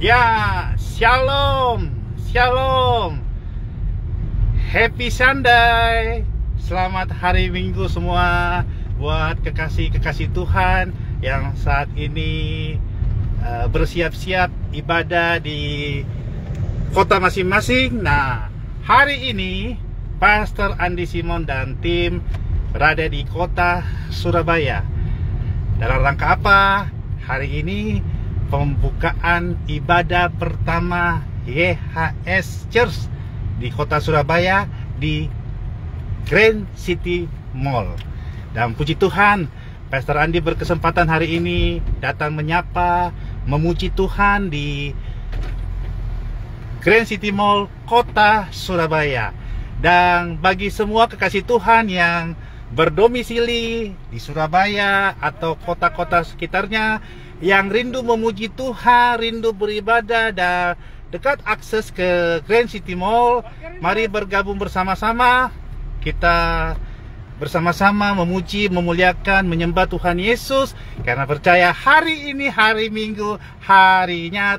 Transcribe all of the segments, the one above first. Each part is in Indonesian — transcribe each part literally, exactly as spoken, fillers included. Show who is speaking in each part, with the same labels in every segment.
Speaker 1: Ya, shalom, shalom, happy Sunday, selamat hari Minggu semua buat kekasih-kekasih Tuhan yang saat ini uh, bersiap-siap ibadah di kota masing-masing. Nah, hari ini Pastor Andi Simon dan tim berada di kota Surabaya. Dalam rangka apa? Hari ini pembukaan ibadah pertama Y H S Church di kota Surabaya di Grand City Mall. Dan puji Tuhan, Pastor Andi berkesempatan hari ini datang menyapa, memuji Tuhan di Grand City Mall kota Surabaya. Dan bagi semua kekasih Tuhan yang berdomisili di Surabaya atau kota-kota sekitarnya yang rindu memuji Tuhan, rindu beribadah dan dekat akses ke Grand City Mall, mari bergabung bersama-sama. Kita bersama-sama memuji, memuliakan, menyembah Tuhan Yesus karena percaya hari ini hari Minggu, harinya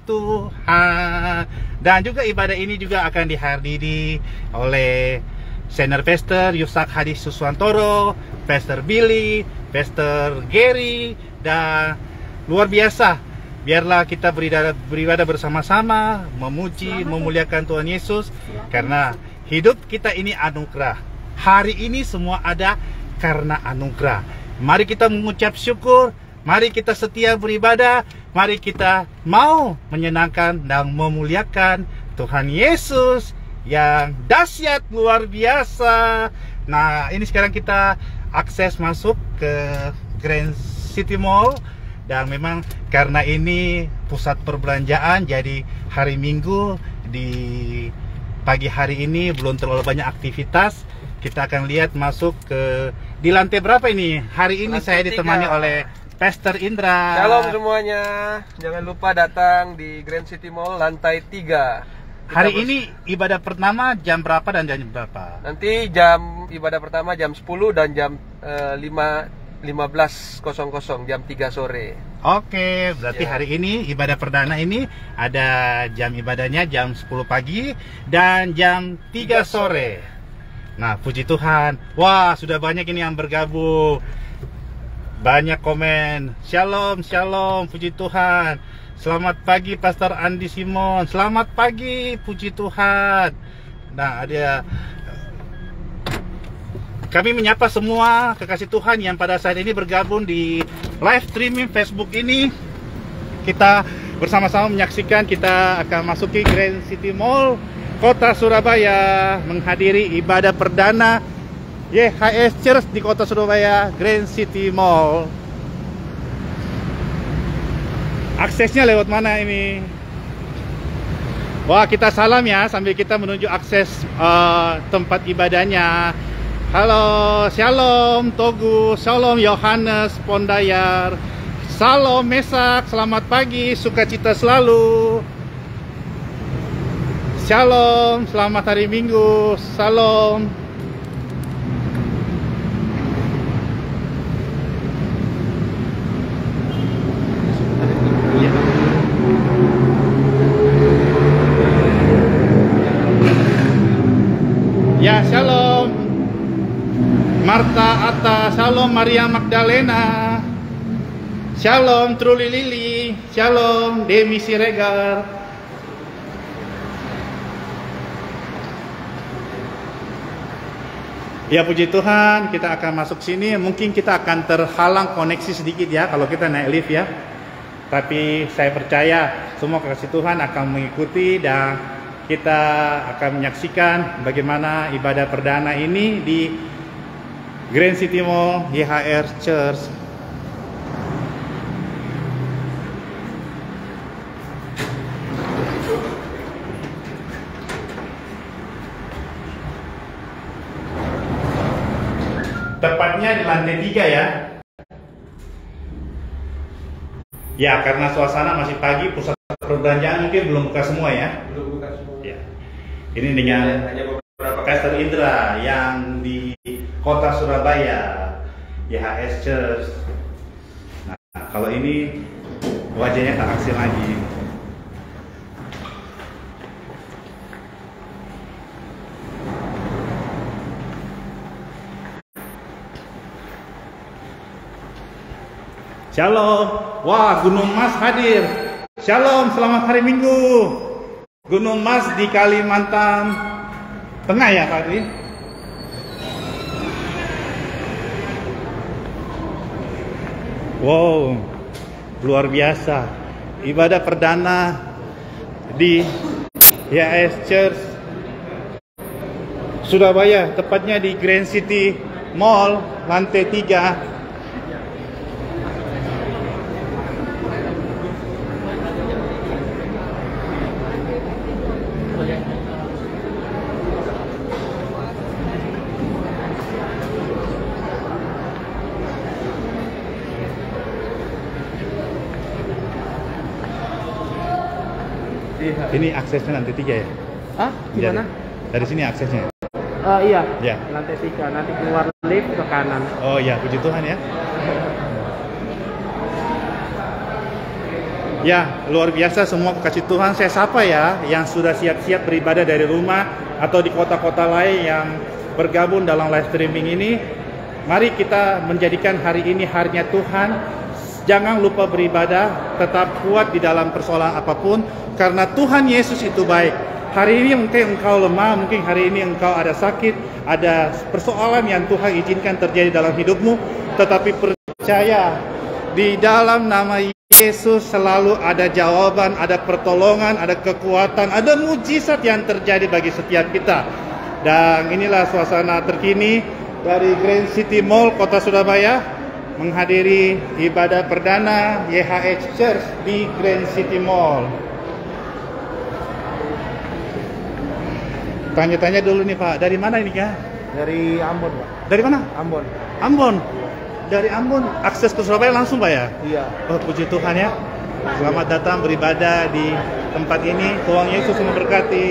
Speaker 1: Tuhan. Dan juga ibadah ini juga akan dihadiri oleh Senior Pastor Yusak Hadi Suswantoro, Pastor Billy, Pastor Gary, dan luar biasa. Biarlah kita beribadah, beribadah bersama-sama, memuji, memuliakan Tuhan Yesus karena hidup kita ini anugerah. Hari ini semua ada karena anugerah. Mari kita mengucap syukur, mari kita setia beribadah, mari kita mau menyenangkan dan memuliakan Tuhan Yesus yang dahsyat luar biasa. Nah, ini sekarang kita akses masuk ke Grand City Mall. Dan memang karena ini pusat perbelanjaan, jadi hari Minggu di pagi hari ini belum terlalu banyak aktivitas. Kita akan lihat masuk ke di lantai berapa ini? Hari ini lantai saya ditemani tiga. Oleh Pastor Indra.
Speaker 2: Shalom semuanya. Jangan lupa datang di Grand City Mall lantai tiga.
Speaker 1: Hari ini ibadah pertama jam berapa dan jam berapa?
Speaker 2: Nanti jam ibadah pertama jam sepuluh dan jam uh, lima belas jam tiga sore.
Speaker 1: Oke, berarti
Speaker 2: ya.
Speaker 1: Hari ini ibadah perdana ini ada jam ibadahnya jam sepuluh pagi dan jam tiga sore. Nah, puji Tuhan. Wah, sudah banyak ini yang bergabung. Banyak komen. Shalom, shalom, puji Tuhan. Selamat pagi Pastor Andi Simon. Selamat pagi, puji Tuhan. Nah, ada kami menyapa semua kekasih Tuhan yang pada saat ini bergabung di live streaming Facebook ini. Kita bersama-sama menyaksikan, kita akan masuki Grand City Mall kota Surabaya, menghadiri ibadah perdana Y H S Church di kota Surabaya, Grand City Mall. Aksesnya lewat mana ini? Wah, kita salam ya sambil kita menuju akses uh, tempat ibadahnya. Halo, shalom Togu, shalom Yohanes Pondayar, shalom Mesak, selamat pagi, sukacita selalu. Shalom, selamat hari Minggu, shalom. Ya, shalom Marta Atta, shalom Maria Magdalena, shalom Truli Lili, shalom Demi Siregar. Ya, puji Tuhan, kita akan masuk sini. Mungkin kita akan terhalang koneksi sedikit ya kalau kita naik lift ya. Tapi saya percaya semua kekasih Tuhan akan mengikuti dan kita akan menyaksikan bagaimana ibadah perdana ini di Grand City Mall Y H S Church. Tepatnya di lantai tiga ya. Ya, karena suasana masih pagi, pusat perbelanjaan mungkin belum buka semua ya.
Speaker 2: Belum buka semua.
Speaker 1: Ya. Ini dengan
Speaker 2: hanya beberapa
Speaker 1: Pastor Indra yang di kota Surabaya, Y H S Church. Nah, kalau ini wajahnya tak asing lagi. Shalom. Wah, Gunung Mas hadir. Shalom, selamat hari Minggu. Gunung Mas di Kalimantan Tengah ya, Pak Adi? Wow, luar biasa. Ibadah perdana di Y A S Church Surabaya, tepatnya di Grand City Mall, lantai tiga. Ini aksesnya lantai tiga ya?
Speaker 3: Hah? Gimana?
Speaker 1: Dari, dari sini aksesnya?
Speaker 3: Uh, iya,
Speaker 1: Ya.
Speaker 3: lantai tiga, nanti keluar lift ke kanan.
Speaker 1: Oh ya, puji Tuhan ya. Ya, luar biasa semua kekasih Tuhan. Saya sapa ya, yang sudah siap-siap beribadah dari rumah atau di kota-kota lain yang bergabung dalam live streaming ini. Mari kita menjadikan hari ini harinya Tuhan. Jangan lupa beribadah, tetap kuat di dalam persoalan apapun, karena Tuhan Yesus itu baik. Hari ini mungkin engkau lemah, mungkin hari ini engkau ada sakit, ada persoalan yang Tuhan izinkan terjadi dalam hidupmu, tetapi percaya di dalam nama Yesus selalu ada jawaban, ada pertolongan, ada kekuatan, ada mujizat yang terjadi bagi setiap kita. Dan inilah suasana terkini dari Grand City Mall, Kota Surabaya, menghadiri ibadah perdana Y H S Church di Grand City Mall. Tanya-tanya dulu nih Pak, dari mana ini ya?
Speaker 3: Dari Ambon, Pak.
Speaker 1: Dari mana?
Speaker 3: Ambon.
Speaker 1: Ambon. Dari Ambon, akses ke Surabaya langsung Pak ya?
Speaker 3: Iya.
Speaker 1: Oh, puji Tuhan ya. Selamat datang beribadah di tempat ini. Tuhan Yesus memberkati.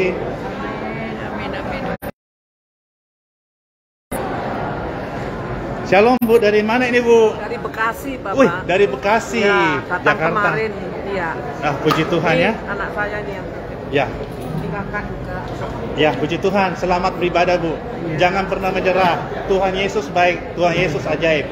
Speaker 1: Shalom Bu, dari mana ini Bu?
Speaker 4: Dari Bekasi, Bapak.
Speaker 1: Wih, dari Bekasi,
Speaker 4: ya, datang
Speaker 1: Jakarta.
Speaker 4: kemarin, iya.
Speaker 1: Ah, puji Tuhan
Speaker 4: Ini
Speaker 1: ya.
Speaker 4: anak saya nih yang
Speaker 1: Ya,
Speaker 4: ini kakak juga.
Speaker 1: ya puji Tuhan. Selamat beribadah Bu. Jangan pernah menyerah. Tuhan Yesus baik, Tuhan Yesus ajaib.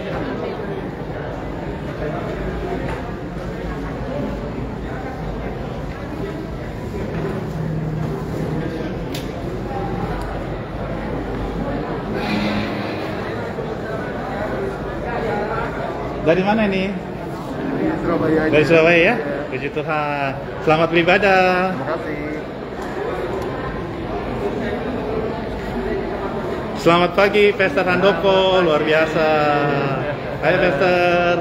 Speaker 1: Dari mana ini?
Speaker 3: Surabaya aja.
Speaker 1: Dari Surabaya ya? Puji Tuhan. Selamat beribadah.
Speaker 3: Terima kasih.
Speaker 1: Selamat pagi, Pastor Handoko. Luar biasa. Hai, Pastor.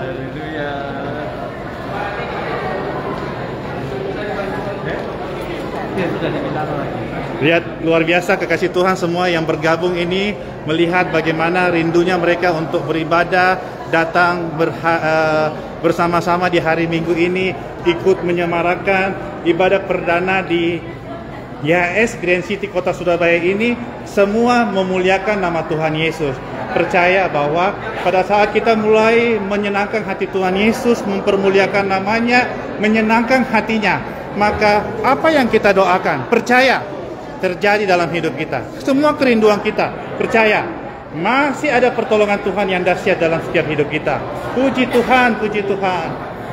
Speaker 1: Lihat, luar biasa kekasih Tuhan semua yang bergabung ini, melihat bagaimana rindunya mereka untuk beribadah, datang berha- uh, bersama-sama di hari Minggu ini, ikut menyemarakan ibadah perdana di Y A S Grand City Kota Surabaya ini. Semua memuliakan nama Tuhan Yesus. Percaya bahwa pada saat kita mulai menyenangkan hati Tuhan Yesus, mempermuliakan namanya, menyenangkan hatinya, maka apa yang kita doakan, percaya terjadi dalam hidup kita. Semua kerinduan kita, percaya masih ada pertolongan Tuhan yang dahsyat dalam setiap hidup kita. Puji Tuhan, puji Tuhan.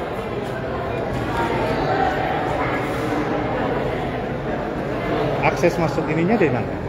Speaker 1: Akses masuk ininya dari mana?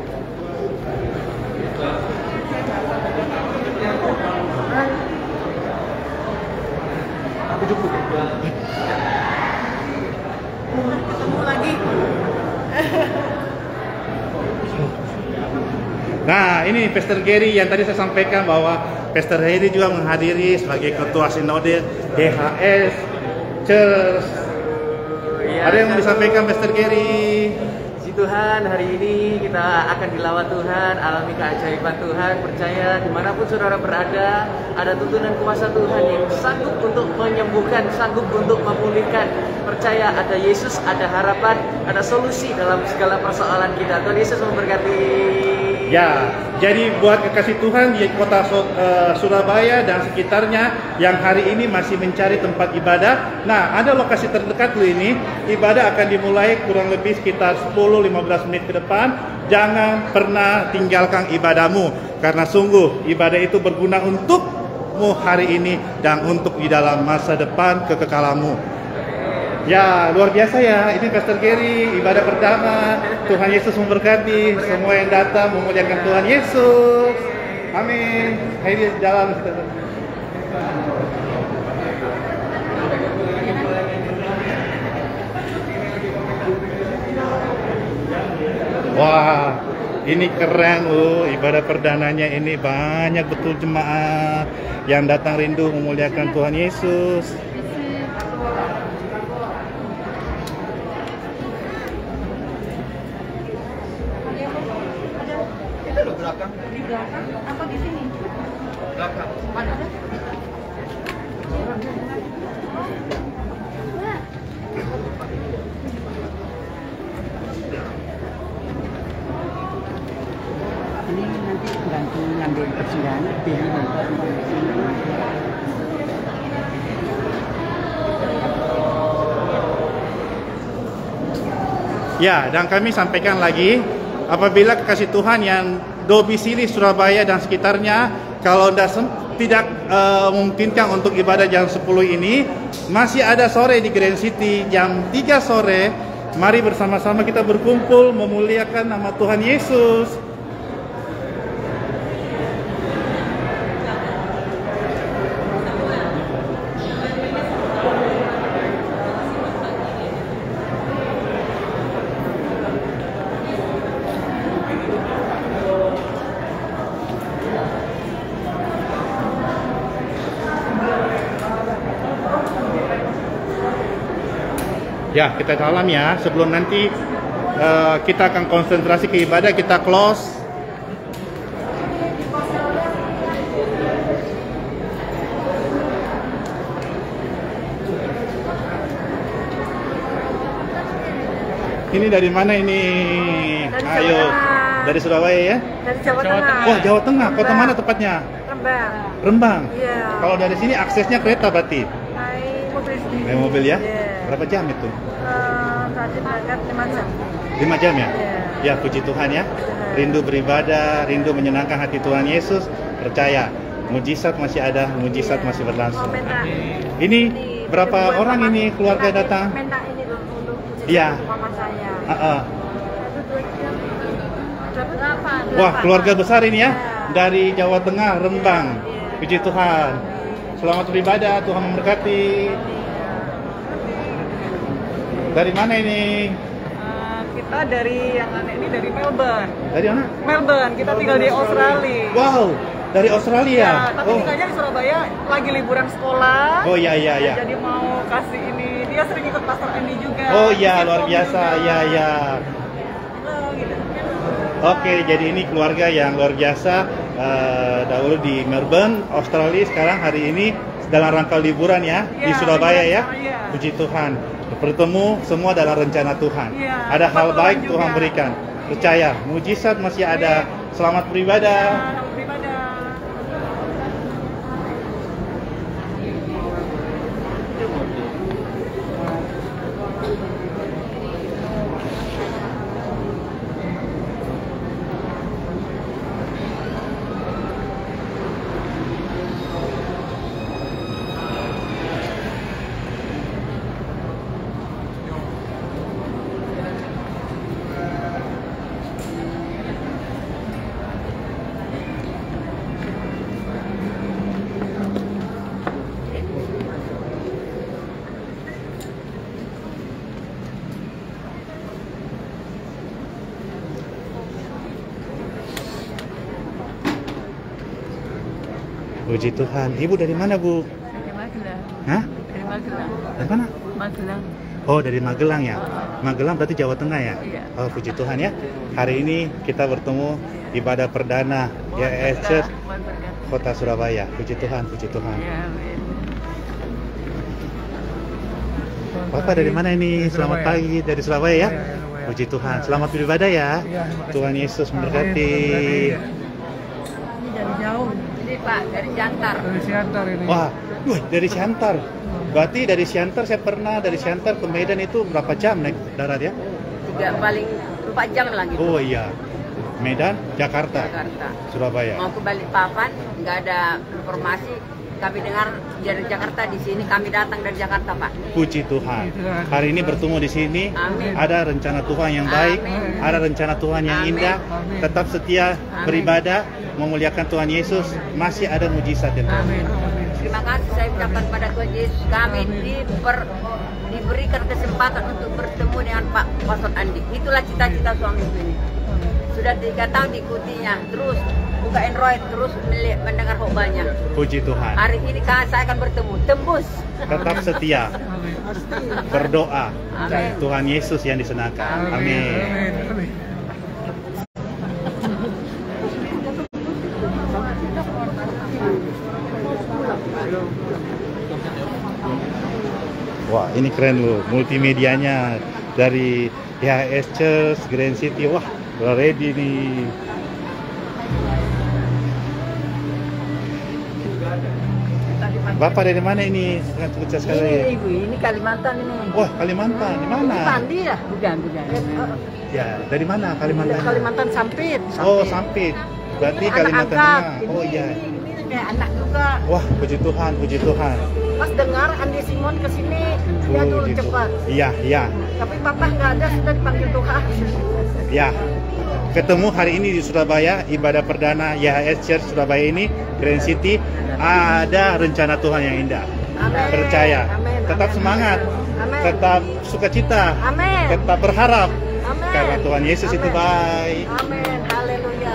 Speaker 1: Nah, ini Pastor Gary yang tadi saya sampaikan bahwa Pastor Gary juga menghadiri sebagai ketua sinode Y H S Church.
Speaker 3: Ya,
Speaker 1: Ada yang mau disampaikan Pastor Gary?
Speaker 3: Puji Tuhan, hari ini kita akan dilawat Tuhan, alami keajaiban Tuhan. Percaya dimanapun saudara berada, ada tuntunan kuasa Tuhan yang sanggup untuk menyembuhkan, sanggup untuk memulihkan. Percaya ada Yesus, ada harapan, ada solusi dalam segala persoalan kita. Tuhan Yesus memberkati.
Speaker 1: Ya, jadi buat kekasih Tuhan di kota uh, Surabaya dan sekitarnya yang hari ini masih mencari tempat ibadah. Nah, ada lokasi terdekat loh ini. Ibadah akan dimulai kurang lebih sekitar sepuluh sampai lima belas menit ke depan. Jangan pernah tinggalkan ibadahmu, karena sungguh ibadah itu berguna untuk untukmu hari ini dan untuk di dalam masa depan kekekalanmu. Ya, luar biasa ya. Ini Pastor Gary, ibadah pertama. Tuhan Yesus memberkati semua yang datang memuliakan Tuhan Yesus. Amin. Hari dalam wah, ini keren loh, ibadah perdananya ini banyak betul jemaat yang datang rindu memuliakan Tuhan Yesus.
Speaker 2: Itu loh belakang.
Speaker 4: Di belakang apa di sini?
Speaker 2: Belakang. Mana?
Speaker 5: Ini nanti bantu ngambil persembahan pilih nanti.
Speaker 1: Ya, dan kami sampaikan lagi, apabila kekasih Tuhan yang domisili Surabaya dan sekitarnya, kalau anda tidak uh, memungkinkan untuk ibadah jam sepuluh ini, masih ada sore di Grand City jam tiga sore. Mari bersama-sama kita berkumpul memuliakan nama Tuhan Yesus. Ya, kita salam ya. Sebelum nanti uh, kita akan konsentrasi ke ibadah, kita close. Ini dari mana ini?
Speaker 4: Dari
Speaker 1: Ayo,
Speaker 4: Surabaya.
Speaker 1: dari Surabaya ya?
Speaker 4: Dari Jawa Tengah.
Speaker 1: Wah, Jawa Tengah. Kota
Speaker 4: Rembang.
Speaker 1: mana tepatnya?
Speaker 4: Rembang.
Speaker 1: Rembang.
Speaker 4: Iya.
Speaker 1: Kalau dari sini aksesnya kereta berarti?
Speaker 4: Naik mobil sendiri.
Speaker 1: Naik mobil ya?
Speaker 4: Iya.
Speaker 1: Berapa jam itu?
Speaker 4: Eh, tadi berangkat lima jam.
Speaker 1: lima jam ya?
Speaker 4: Iya.
Speaker 1: Ya, puji Tuhan ya. Rindu beribadah, rindu menyenangkan hati Tuhan Yesus. Percaya, mujizat masih ada, mujizat masih
Speaker 4: Mau
Speaker 1: berlangsung.
Speaker 4: minta
Speaker 1: Ini berapa
Speaker 4: buat
Speaker 1: orang
Speaker 4: mama-
Speaker 1: ini keluarga
Speaker 4: minta-
Speaker 1: datang?
Speaker 4: Minta ini loh untuk mujizat
Speaker 1: Iya.
Speaker 4: mama saya.
Speaker 1: Ah, ah.
Speaker 4: Dapat apa?
Speaker 1: Wah, keluarga besar ini ya.
Speaker 4: Iya.
Speaker 1: Dari Jawa Tengah, Rembang.
Speaker 4: Iya.
Speaker 1: Puji Tuhan. Selamat beribadah, Tuhan memberkati. Dari mana ini?
Speaker 6: Uh, kita dari yang aneh ini dari Melbourne.
Speaker 1: Dari mana?
Speaker 6: Melbourne, kita tinggal di Australia.
Speaker 1: Wow, dari Australia.
Speaker 6: Ya, tapi
Speaker 1: Oh,
Speaker 6: tinggalnya di Surabaya, lagi liburan sekolah.
Speaker 1: oh iya iya iya.
Speaker 6: Jadi mau kasih ini, dia sering ikut Pastor Andy juga.
Speaker 1: Oh iya,
Speaker 6: Sitcom
Speaker 1: luar biasa.
Speaker 6: juga.
Speaker 1: Ya ya.
Speaker 6: Oh, gitu.
Speaker 1: Oke, jadi ini keluarga yang luar biasa. Eh, dahulu di Melbourne, Australia. Sekarang hari ini dalam rangka liburan ya, di
Speaker 6: Ya,
Speaker 1: Surabaya ya.
Speaker 6: liburan, iya.
Speaker 1: Puji Tuhan. Bertemu semua dalam rencana Tuhan.
Speaker 6: Iya,
Speaker 1: Ada hal
Speaker 6: kebetulan
Speaker 1: baik
Speaker 6: juga.
Speaker 1: Tuhan berikan. Percaya, mujizat masih ada. Selamat beribadah.
Speaker 6: Selamat beribadah.
Speaker 1: Puji Tuhan. Ibu dari mana, Bu?
Speaker 6: Dari Magelang.
Speaker 1: Hah?
Speaker 6: Dari Magelang.
Speaker 1: Dari mana?
Speaker 6: Magelang.
Speaker 1: Oh, dari Magelang ya. Magelang berarti Jawa Tengah ya?
Speaker 6: Iya.
Speaker 1: Oh, puji Tuhan ya. Hari ini kita bertemu ibadah perdana Y E S Church
Speaker 6: Mohon berkat.
Speaker 1: Kota Surabaya. Puji Tuhan, puji Tuhan.
Speaker 6: Ya, amin.
Speaker 1: Bapak dari mana ini? Selamat pagi dari Surabaya ya. Puji Tuhan. Selamat beribadah ya. Tuhan Yesus memberkati.
Speaker 4: Ini dari jauh. Ini Pak, dari Jantar.
Speaker 7: Dari Siantar ini.
Speaker 1: Wah, wih, dari Siantar. Berarti dari Siantar saya pernah dari Siantar ke Medan itu berapa jam naik darat ya?
Speaker 4: Tiga paling empat jam lagi.
Speaker 1: Oh iya. Medan, Jakarta,
Speaker 4: Jakarta.
Speaker 1: Surabaya.
Speaker 4: Mau ke Balikpapan, nggak ada informasi, kami dengar dari Jakarta, di sini kami datang dari Jakarta, Pak.
Speaker 1: Puji Tuhan. Hari ini bertemu di sini.
Speaker 4: Amin.
Speaker 1: Ada rencana Tuhan yang baik,
Speaker 4: Amin.
Speaker 1: ada rencana Tuhan yang
Speaker 4: Amin.
Speaker 1: indah. Tetap setia beribadah, memuliakan Tuhan Yesus. Masih ada mujizat yang
Speaker 4: Amin. Terima kasih saya ucapkan pada Tuhan Yesus. Kami diper, diberikan kesempatan untuk bertemu dengan Pak Pastor Andi. Itulah cita-cita suamiku ini. Sudah tiga tahun diikutinya, terus buka Android, terus melihat, mendengar khotbahnya.
Speaker 1: Puji Tuhan.
Speaker 4: Hari ini saya akan bertemu, tembus.
Speaker 1: Tetap setia, berdoa.
Speaker 4: Amin.
Speaker 1: Tuhan Yesus yang disenangkan. Amin. Wah, ini keren loh, multimedianya dari Y H S Church, Grand City. Wah, udah ready nih. Bapak dari mana ini? Sangat sukses sekali.
Speaker 5: Ini ibu, ini Kalimantan ini.
Speaker 1: Wah, Kalimantan. Di mana?
Speaker 5: Ini Pandi ya? Bukan, bukan.
Speaker 1: Ya, dari mana Kalimantan?
Speaker 5: Kalimantan Sampit.
Speaker 1: Oh, Sampit. Berarti
Speaker 5: Ini
Speaker 1: Kalimantan
Speaker 5: anak
Speaker 1: Tengah.
Speaker 5: angkat.
Speaker 1: Oh iya.
Speaker 5: Ini, ini kayak anak juga.
Speaker 1: Wah, puji Tuhan, puji Tuhan.
Speaker 5: Pas dengar Andi Simon kesini, dia dulu
Speaker 1: Puji Tuhan.
Speaker 5: cepat.
Speaker 1: Iya, iya.
Speaker 5: Tapi papa nggak ada, sudah dipanggil Tuhan.
Speaker 1: Ya. Ketemu hari ini di Surabaya, ibadah perdana Y H S Church Surabaya ini, Grand City. Ada rencana Tuhan yang indah.
Speaker 5: Amin.
Speaker 1: Percaya.
Speaker 5: Amin.
Speaker 1: Tetap
Speaker 5: Amin.
Speaker 1: semangat.
Speaker 5: Amin.
Speaker 1: Tetap sukacita.
Speaker 5: Amin.
Speaker 1: Tetap berharap.
Speaker 5: Amin.
Speaker 1: Karena Tuhan Yesus itu
Speaker 5: Amin.
Speaker 1: baik.
Speaker 5: Amin. Haleluya.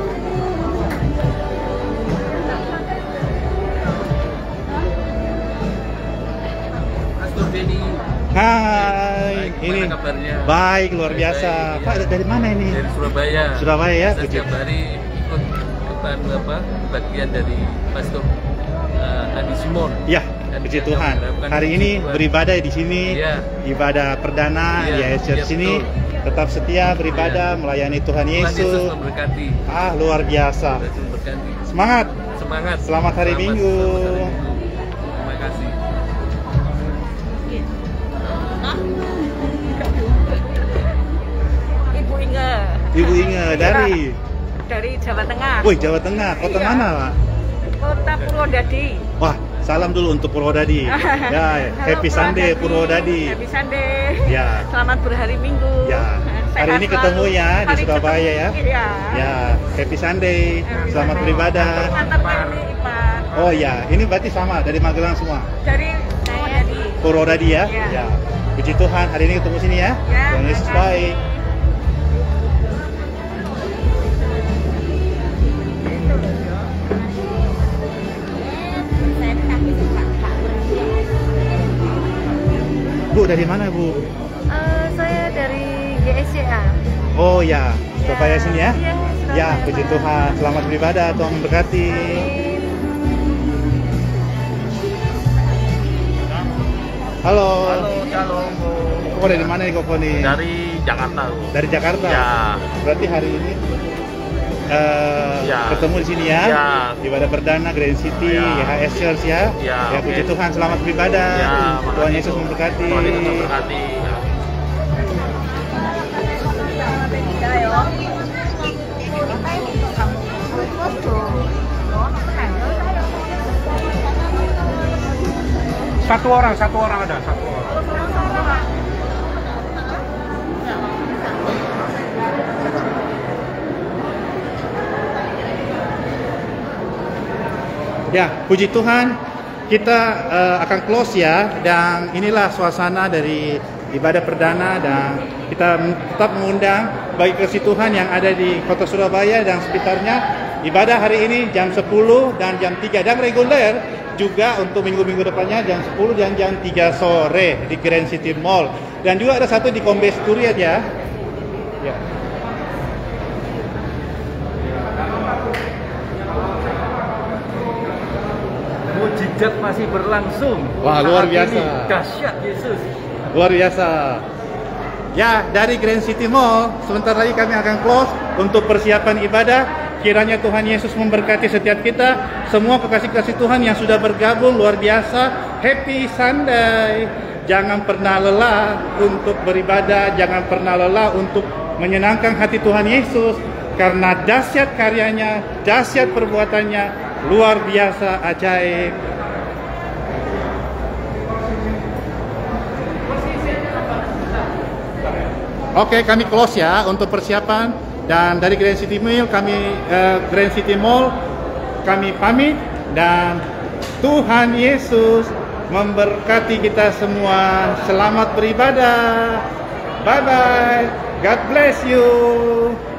Speaker 2: Pastor Benny,
Speaker 1: Hai,
Speaker 2: Baik,
Speaker 1: ini
Speaker 2: gimana kabarnya?
Speaker 1: baik luar
Speaker 2: Baik,
Speaker 1: biasa.
Speaker 2: baik,
Speaker 1: Pak
Speaker 2: iya.
Speaker 1: dari mana ini?
Speaker 2: dari Surabaya.
Speaker 1: Surabaya ya,
Speaker 2: Saya
Speaker 1: puji.
Speaker 2: setiap hari ikut depan apa bagian dari Pastor uh, Andi Simon.
Speaker 1: Ya,
Speaker 2: Dan
Speaker 1: puji
Speaker 2: kita
Speaker 1: Tuhan.
Speaker 2: mengharapkan
Speaker 1: Hari
Speaker 2: puji
Speaker 1: ini
Speaker 2: Tuhan.
Speaker 1: beribadah di sini.
Speaker 2: Iya.
Speaker 1: Ibadah perdana
Speaker 2: Iya,
Speaker 1: Y H S Church
Speaker 2: iya,
Speaker 1: sini.
Speaker 2: betul.
Speaker 1: Tetap setia beribadah,
Speaker 2: Iya.
Speaker 1: melayani Tuhan
Speaker 2: Tuhan Yesus
Speaker 1: Yesus.
Speaker 2: memberkati.
Speaker 1: Ah, luar biasa.
Speaker 2: Tuhan memberkati.
Speaker 1: Semangat.
Speaker 2: Semangat.
Speaker 1: Selamat hari
Speaker 2: Selamat-
Speaker 1: Minggu.
Speaker 2: selamat hari Minggu. Terima kasih.
Speaker 6: Ibu Inge
Speaker 1: Ibu Inge dari
Speaker 6: dari Jawa Tengah.
Speaker 1: Wih, Jawa Tengah. Kota
Speaker 6: Iya.
Speaker 1: mana, Pak?
Speaker 6: Kota Purwodadi.
Speaker 1: Wah, salam dulu untuk Purwodadi. Ya, Happy
Speaker 6: Halo,
Speaker 1: Sunday Purwodadi.
Speaker 6: Happy Sunday.
Speaker 1: Ya.
Speaker 6: Selamat berhari Minggu.
Speaker 1: Ya.
Speaker 6: Sehat
Speaker 1: Hari ini
Speaker 6: selalu.
Speaker 1: ketemu ya di
Speaker 6: Hari
Speaker 1: Surabaya
Speaker 6: ketemu,
Speaker 1: ya.
Speaker 6: Iya.
Speaker 1: Ya, Happy Sunday.
Speaker 6: Happy
Speaker 1: Selamat
Speaker 6: Sunday.
Speaker 1: beribadah.
Speaker 6: Antar ini Ipan.
Speaker 1: Oh ya, ini berarti sama dari Magelang semua.
Speaker 6: Dari Purwodadi.
Speaker 1: Purwodadi ya.
Speaker 6: Iya.
Speaker 1: Ya. Puji Tuhan, hari ini ketemu sini ya.
Speaker 6: Ya,
Speaker 1: Tuhan Yesus
Speaker 6: terima kasih.
Speaker 1: baik. Bu, dari mana Bu?
Speaker 4: Eh, saya dari G S C A.
Speaker 1: Oh ya, Surabaya sini ya.
Speaker 4: Iya, Surabaya,
Speaker 1: Ya, puji
Speaker 4: Pak.
Speaker 1: Tuhan. Selamat beribadah, Tuhan memberkati. Halo.
Speaker 7: Halo, shalom Bu.
Speaker 1: Kok dari mana nih Koko nih?
Speaker 7: Dari Jakarta Bu.
Speaker 1: Dari Jakarta.
Speaker 7: Ya.
Speaker 1: Berarti hari ini eh,
Speaker 7: Ya.
Speaker 1: ketemu di sini ya.
Speaker 7: Ya.
Speaker 1: Ibadah perdana Grand City,
Speaker 7: Ya.
Speaker 1: Y H S Church ya.
Speaker 7: Ya,
Speaker 1: Ya, puji
Speaker 7: oke.
Speaker 1: Tuhan, selamat beribadah.
Speaker 7: Ya,
Speaker 1: Tuhan
Speaker 7: makasih,
Speaker 1: Yesus
Speaker 7: Bu.
Speaker 1: memberkati.
Speaker 7: Tuhan Yesus memberkati. Ya.
Speaker 2: Satu orang, satu orang ada, satu orang.
Speaker 1: Ya, puji Tuhan, kita eh, akan close ya. Dan inilah suasana dari ibadah perdana, dan kita tetap mengundang bagi kasih Tuhan yang ada di kota Surabaya dan sekitarnya. Ibadah hari ini jam sepuluh dan jam tiga, dan reguler juga untuk minggu-minggu depannya jam sepuluh dan jam tiga sore di Grand City Mall. Dan juga ada satu di Kombes Turiat ya. Ya.
Speaker 3: Mujizat masih berlangsung.
Speaker 1: Wah, luar
Speaker 3: Saat
Speaker 1: biasa.
Speaker 3: ini dahsyat Yesus.
Speaker 1: Luar biasa. Ya, dari Grand City Mall, sebentar lagi kami akan close untuk persiapan ibadah. Kiranya Tuhan Yesus memberkati setiap kita. Semua kekasih-kasih Tuhan yang sudah bergabung, luar biasa. Happy Sunday. Jangan pernah lelah untuk beribadah. Jangan pernah lelah untuk menyenangkan hati Tuhan Yesus. Karena dahsyat karyanya, dahsyat perbuatannya, luar biasa, ajaib. Oke, kami close ya untuk persiapan, dan dari Grand City Mall kami eh, Grand City Mall kami pamit, dan Tuhan Yesus memberkati kita semua. Selamat beribadah. Bye bye. God bless you.